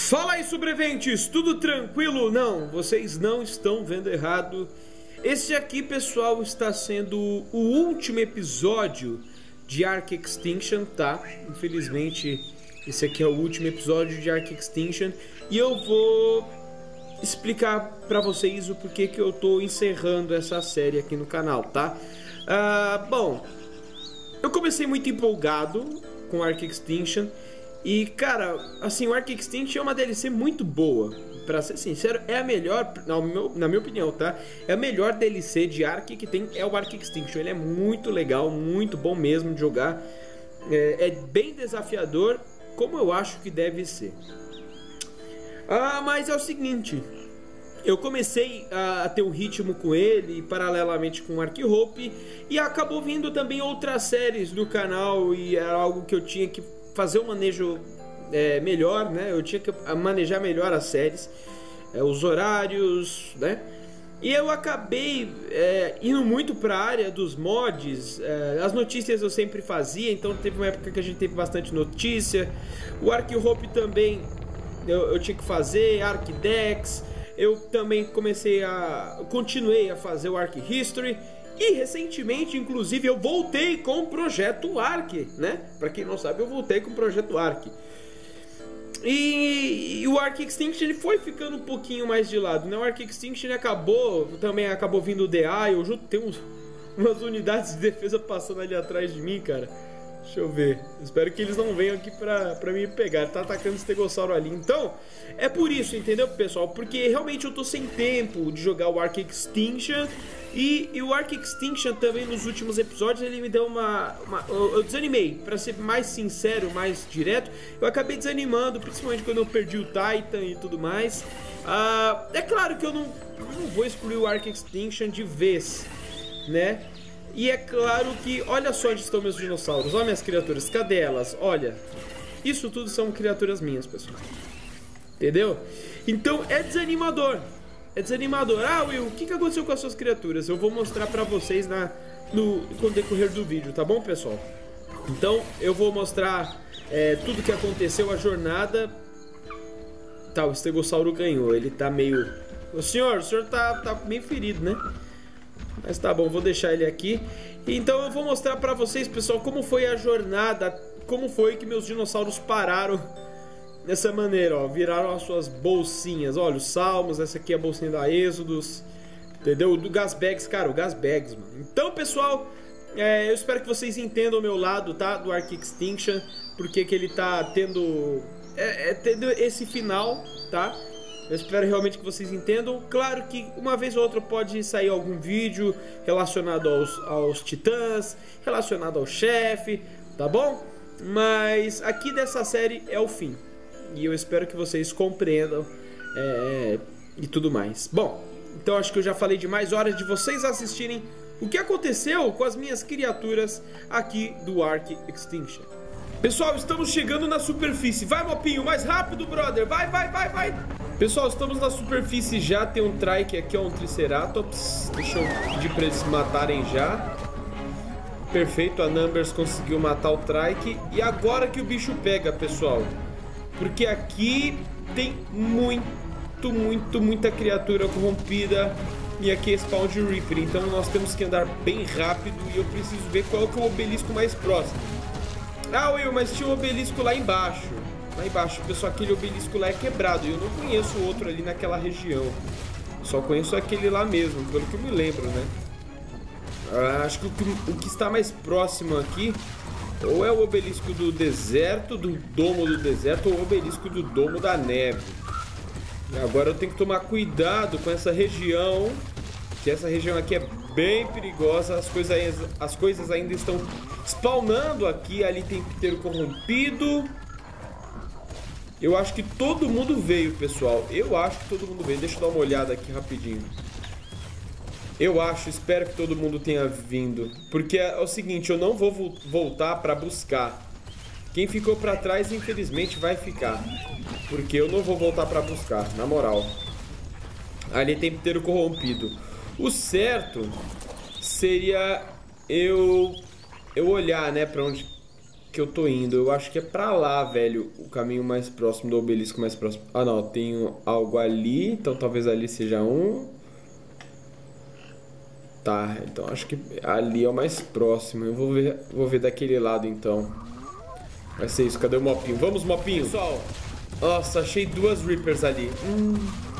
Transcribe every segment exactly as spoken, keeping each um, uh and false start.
Fala aí, sobreviventes, tudo tranquilo? Não, vocês não estão vendo errado. Esse aqui, pessoal, está sendo o último episódio de Ark Extinction, tá? Infelizmente, esse aqui é o último episódio de Ark Extinction. E eu vou explicar pra vocês o porquê que eu tô encerrando essa série aqui no canal, tá? Ah, bom, eu comecei muito empolgado com Ark Extinction. E, cara, assim, o Ark Extinction é uma D L C muito boa. Pra ser sincero, é a melhor, na, meu, na minha opinião, tá? É a melhor D L C de Ark que tem, é o Ark Extinction. Ele é muito legal, muito bom mesmo de jogar. É, é bem desafiador, como eu acho que deve ser. Ah, mas é o seguinte... Eu comecei a ter um ritmo com ele, paralelamente com Ark Hope, e acabou vindo também outras séries do canal, e era algo que eu tinha que fazer um manejo é, melhor, né? Eu tinha que manejar melhor as séries, é, os horários, né? E eu acabei é, indo muito para a área dos mods. É, as notícias eu sempre fazia, então teve uma época que a gente teve bastante notícia. O Ark Hope também eu, eu tinha que fazer, Arkdex. Eu também comecei a... continuei a fazer o Ark History. E recentemente, inclusive, eu voltei com o Projeto Ark, né? Pra quem não sabe, eu voltei com o Projeto Ark. E, e o Ark Extinction ele foi ficando um pouquinho mais de lado, né? O Ark Extinction acabou... Também acabou vindo o D A. Eu juro, tem uns, umas unidades de defesa passando ali atrás de mim, cara. Deixa eu ver. Espero que eles não venham aqui pra, pra me pegar. Tá atacando o estegossauro ali. Então, é por isso, entendeu, pessoal? Porque realmente eu tô sem tempo de jogar o Ark Extinction. E, e o Ark Extinction também nos últimos episódios ele me deu uma... uma eu, eu desanimei. Pra ser mais sincero, mais direto, eu acabei desanimando. Principalmente quando eu perdi o Titan e tudo mais. Ah, é claro que eu não, eu não vou excluir o Ark Extinction de vez, né? E é claro que, olha só onde estão meus dinossauros, olha minhas criaturas, cadê elas? Olha, isso tudo são criaturas minhas, pessoal. Entendeu? Então é desanimador, é desanimador. Ah, Will, o que, que aconteceu com as suas criaturas? Eu vou mostrar pra vocês na, no, no decorrer do vídeo, tá bom, pessoal? Então eu vou mostrar é, tudo que aconteceu, a jornada. Tá, o estegossauro ganhou, ele tá meio... O senhor, o senhor tá, tá meio ferido, né? Mas tá bom, vou deixar ele aqui. Então eu vou mostrar pra vocês, pessoal, como foi a jornada. Como foi que meus dinossauros pararam dessa maneira, ó. Viraram as suas bolsinhas. Olha, os Salmos, essa aqui é a bolsinha da Êxodos. Entendeu? Do Gasbags, cara, o Gasbags, mano. Então, pessoal, é, eu espero que vocês entendam o meu lado, tá? Do Ark Extinction. Porque que ele tá tendo... É, é tendo esse final, tá? Eu espero realmente que vocês entendam. Claro que uma vez ou outra pode sair algum vídeo relacionado aos, aos titãs, relacionado ao chefe, tá bom? Mas aqui dessa série é o fim. E eu espero que vocês compreendam é, e tudo mais. Bom, então acho que eu já falei demais. Horas de vocês assistirem o que aconteceu com as minhas criaturas aqui do Ark Extinction. Pessoal, estamos chegando na superfície. Vai, Mopinho, mais rápido, brother. Vai, vai, vai, vai. Pessoal, estamos na superfície já. Tem um Trike aqui, ó, um Triceratops. Deixa eu pedir pra eles matarem já. Perfeito, a Numbers conseguiu matar o Trike. E agora que o bicho pega, pessoal. Porque aqui tem muito, muito, muita criatura corrompida. E aqui é spawn de Reaper. Então nós temos que andar bem rápido. E eu preciso ver qual que é o obelisco mais próximo. Ah, Will, mas tinha um obelisco lá embaixo. Lá embaixo, pessoal, aquele obelisco lá é quebrado. E eu não conheço o outro ali naquela região. Só conheço aquele lá mesmo, pelo que eu me lembro, né? Ah, acho que o, que o que está mais próximo aqui ou é o obelisco do deserto, do domo do deserto, ou o obelisco do domo da neve. E agora eu tenho que tomar cuidado com essa região, que essa região aqui é bem perigosa. As coisas, as coisas ainda estão spawnando aqui. Ali tem piteiro corrompido. Eu acho que todo mundo veio, pessoal. Eu acho que todo mundo veio. Deixa eu dar uma olhada aqui rapidinho. Eu acho, espero que todo mundo tenha vindo. Porque é o seguinte, eu não vou vo voltar pra buscar. Quem ficou pra trás, infelizmente, vai ficar. Porque eu não vou voltar pra buscar, na moral. Ali tem piteiro corrompido. O certo seria eu, eu olhar, né, pra onde... que eu tô indo. Eu acho que é pra lá, velho, o caminho mais próximo do obelisco mais próximo. Ah, não, tem algo ali, então talvez ali seja um. Tá, então acho que ali é o mais próximo. Eu vou ver, vou ver daquele lado, então. Vai ser isso, cadê o Mopinho? Vamos, Mopinho! Pessoal, nossa, achei duas Reapers ali. Hum.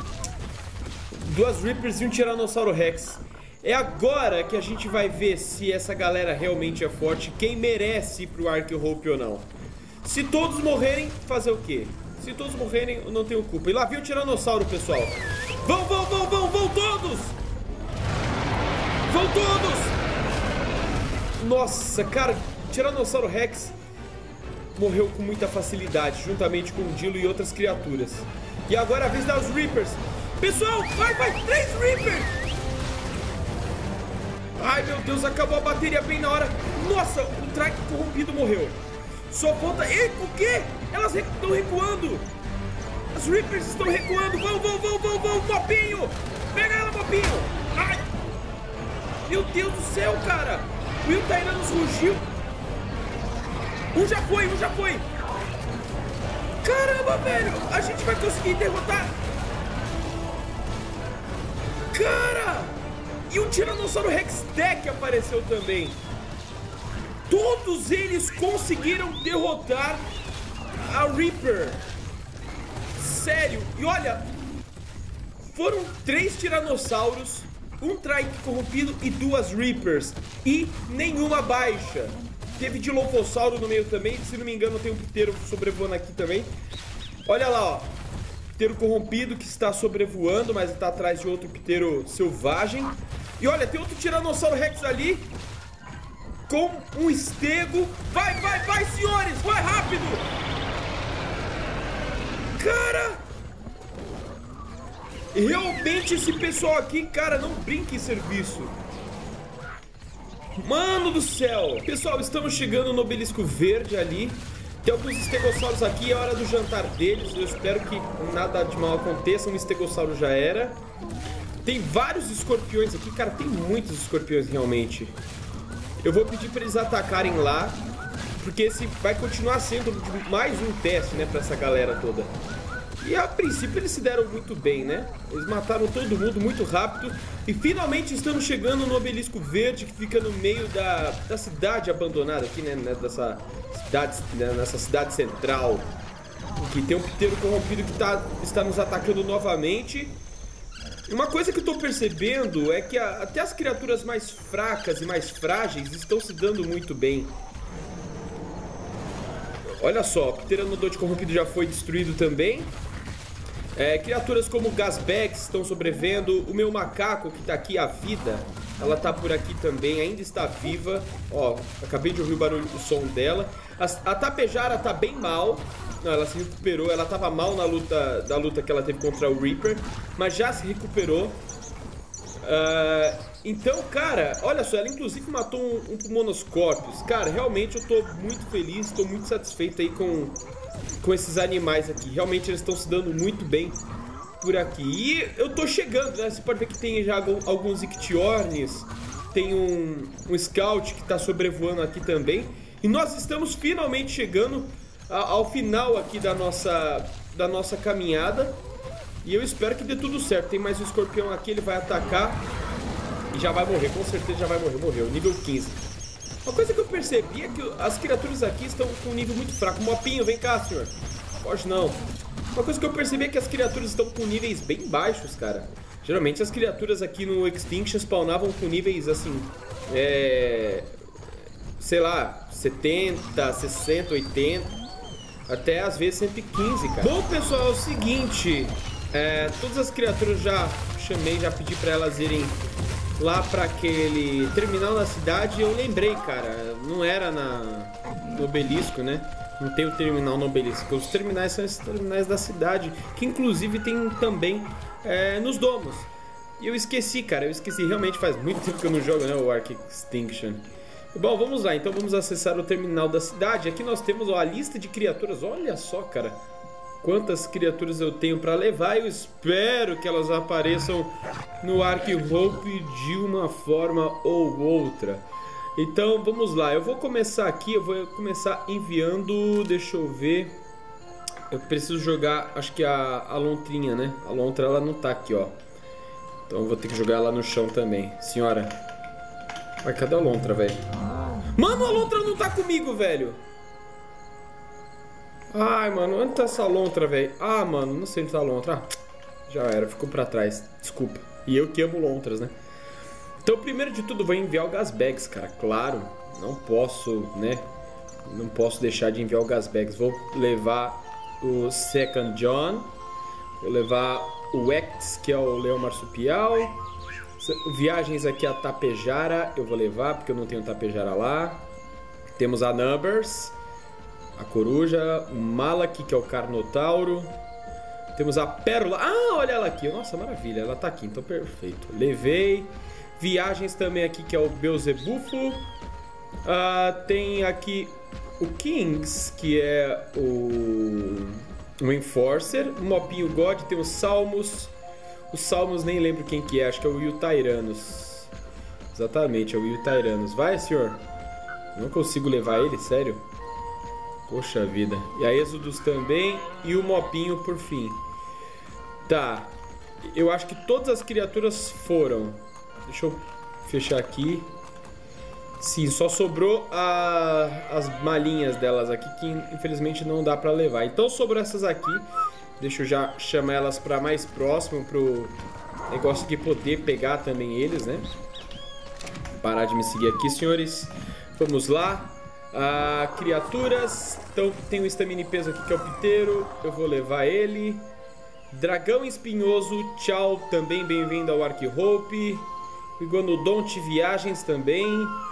Duas Reapers e um Tiranossauro Rex. É agora que a gente vai ver se essa galera realmente é forte, quem merece ir pro Ark Hope ou não. Se todos morrerem, fazer o quê? Se todos morrerem, eu não tenho culpa. E lá vem o Tiranossauro, pessoal. Vão, vão, vão, vão, vão todos! Vão todos! Nossa, cara, Tiranossauro Rex morreu com muita facilidade, juntamente com o Dilo e outras criaturas. E agora é a vez das Reapers. Pessoal, vai, vai, três Reapers! Ai, meu Deus, acabou a bateria bem na hora. Nossa, o Trike corrompido morreu. Só falta... Ei, o quê? Elas estão recuando. As Reapers estão recuando. Vão, vão, vão, vão, vão, Mopinho. Pega ela, Mopinho. Ai. Meu Deus do céu, cara. O Will tá indo nos rugiu. Um já foi, um já foi. Caramba, velho. A gente vai conseguir derrotar. Cara. E o Tiranossauro Rex Deck apareceu também. Todos eles conseguiram derrotar a Reaper. Sério. E olha, foram três Tiranossauros, um Trike corrompido e duas Reapers. E nenhuma baixa. Teve Dilophosauro no meio também. Se não me engano, tem um piteiro sobrevoando aqui também. Olha lá, ó. Piteiro corrompido que está sobrevoando, mas está atrás de outro piteiro selvagem. E olha, tem outro Tiranossauro Rex ali com um estego. Vai, vai, vai, senhores! Vai rápido! Cara! Realmente esse pessoal aqui, cara, não brinca em serviço. Mano do céu! Pessoal, estamos chegando no obelisco verde ali. Tem alguns estegossauros aqui, é hora do jantar deles. Eu espero que nada de mal aconteça. Um estegossauro já era. Tem vários escorpiões aqui. Cara, tem muitos escorpiões realmente. Eu vou pedir para eles atacarem lá, porque esse vai continuar sendo mais um teste, né, para essa galera toda. E a princípio eles se deram muito bem, né? Eles mataram todo mundo muito rápido. E finalmente estamos chegando no obelisco verde, que fica no meio da, da cidade abandonada aqui, né? Dessa cidade, né? Nessa cidade central. Que tem um piteiro corrompido que tá, está nos atacando novamente. E uma coisa que eu tô percebendo é que a, até as criaturas mais fracas e mais frágeis estão se dando muito bem. Olha só, o Pteranodonte corrompido já foi destruído também. É, criaturas como Gasbags estão sobrevivendo. O meu macaco que tá aqui, a vida, ela tá por aqui também, ainda está viva. Ó, acabei de ouvir o barulho, o som dela. A, a Tapejara tá bem mal. Não, ela se recuperou, ela tava mal na luta, da luta que ela teve contra o Reaper, mas já se recuperou. Uh, então, cara, olha só, ela inclusive matou um, um Pulmonoscorpius. Cara, realmente eu tô muito feliz, tô muito satisfeito aí com, com esses animais aqui. Realmente eles estão se dando muito bem por aqui. E eu tô chegando, né? Você pode ver que tem já alguns Ictiornis, tem um, um Scout que tá sobrevoando aqui também. E nós estamos finalmente chegando ao final aqui da nossa, da nossa caminhada. E eu espero que dê tudo certo. Tem mais um escorpião aqui, ele vai atacar e já vai morrer, com certeza já vai morrer. Morreu, nível quinze. Uma coisa que eu percebi é que as criaturas aqui estão com um nível muito fraco. Mopinho, vem cá, senhor. Pode não. Uma coisa que eu percebi é que as criaturas estão com níveis bem baixos, cara. Geralmente as criaturas aqui no Extinction spawnavam com níveis assim, é... sei lá, setenta, sessenta, oitenta, até às vezes cento e quinze, cara. Bom, pessoal, é o seguinte, é, todas as criaturas já chamei, já pedi pra elas irem lá pra aquele terminal na cidade. Eu lembrei, cara, não era na, no obelisco, né? Não tem o terminal no obelisco. Os terminais são esses terminais da cidade, que inclusive tem também é, nos domos. E eu esqueci, cara, eu esqueci. Realmente faz muito tempo que eu não jogo, né, o Ark Extinction. Bom, vamos lá, então vamos acessar o terminal da cidade. Aqui nós temos ó, a lista de criaturas. Olha só, cara, quantas criaturas eu tenho para levar. Eu espero que elas apareçam no Ark Hope de uma forma ou outra. Então, vamos lá. Eu vou começar aqui, eu vou começar enviando... Deixa eu ver... Eu preciso jogar, acho que a, a lontrinha, né? A lontra, ela não tá aqui, ó. Então eu vou ter que jogar ela no chão também. Senhora. Vai, cadê a lontra, velho? Mano, a lontra não tá comigo, velho. Ai, mano, onde tá essa lontra, velho? Ah, mano, não sei onde tá a lontra. Ah, já era, ficou pra trás. Desculpa. E eu que amo lontras, né? Então, primeiro de tudo, vou enviar o Gasbags, cara. Claro, não posso, né? Não posso deixar de enviar o Gasbags. Vou levar o Second John, vou levar o X, que é o leão marsupial. Viagens aqui a Tapejara eu vou levar, porque eu não tenho Tapejara lá. Temos a Numbers, a coruja, o Malak, que é o Carnotauro. Temos a Pérola. Ah, olha ela aqui. Nossa, maravilha, ela tá aqui, então perfeito. Levei. Viagens também aqui, que é o Beelzebufo. Ah, tem aqui o Kings, que é o, o Enforcer. O Mopinho God, tem os Salmos. Os Salmos nem lembro quem que é, acho que é o Will Tyrannos. Exatamente, é o Will Tyrannos. Vai, senhor. Não consigo levar ele, sério? Poxa vida. E a Êxodos também. E o Mopinho por fim. Tá. Eu acho que todas as criaturas foram. Deixa eu fechar aqui. Sim, só sobrou a, as malinhas delas aqui, que infelizmente não dá pra levar. Então sobrou essas aqui. Deixa eu já chamar elas pra mais próximo, pro negócio de poder pegar também eles, né? Parar de me seguir aqui, senhores. Vamos lá. Ah, criaturas. Então tem o Stamina peso aqui, que é o Piteiro. Eu vou levar ele. Dragão Espinhoso, tchau. Também bem-vindo ao Ark-Hope. Iguanodonte Viagens também.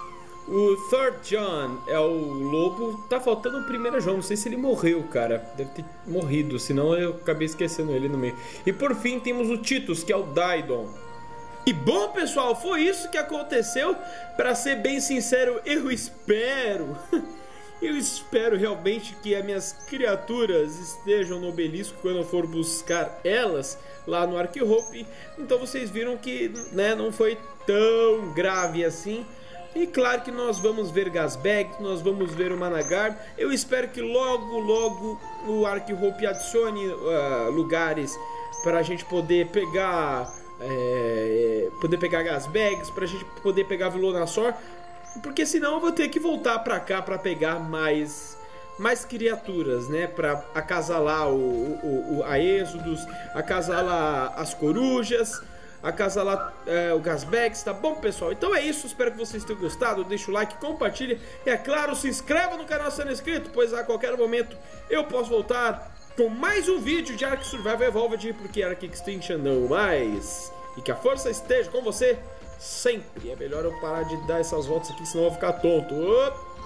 O Third John é o lobo. Tá faltando o primeiro João. Não sei se ele morreu, cara. Deve ter morrido, senão eu acabei esquecendo ele no meio. E por fim temos o Titus, que é o Daidon. E bom, pessoal, foi isso que aconteceu. Pra ser bem sincero, eu espero... eu espero realmente que as minhas criaturas estejam no obelisco quando eu for buscar elas lá no Ark-Hope. Então vocês viram que, né, não foi tão grave assim. E claro que nós vamos ver Gasbag, nós vamos ver o Managar. Eu espero que logo, logo o Ark-Hope adicione uh, lugares para a gente poder pegar, é, poder pegar Gasbags, para a gente poder pegar Velonasaur, porque senão eu vou ter que voltar para cá para pegar mais, mais criaturas, né? Para acasalar o, o, o, a Êxodos, acasalar as corujas, acasalar é, o Gasbags, tá bom, pessoal? Então é isso, espero que vocês tenham gostado. Deixa o like, compartilha e, é claro, se inscreva no canal se não é inscrito, pois a qualquer momento eu posso voltar com mais um vídeo de Ark Survival Evolved, porque Ark Extinction não mais. E que a força esteja com você sempre. É melhor eu parar de dar essas voltas aqui, senão eu vou ficar tonto. Opa!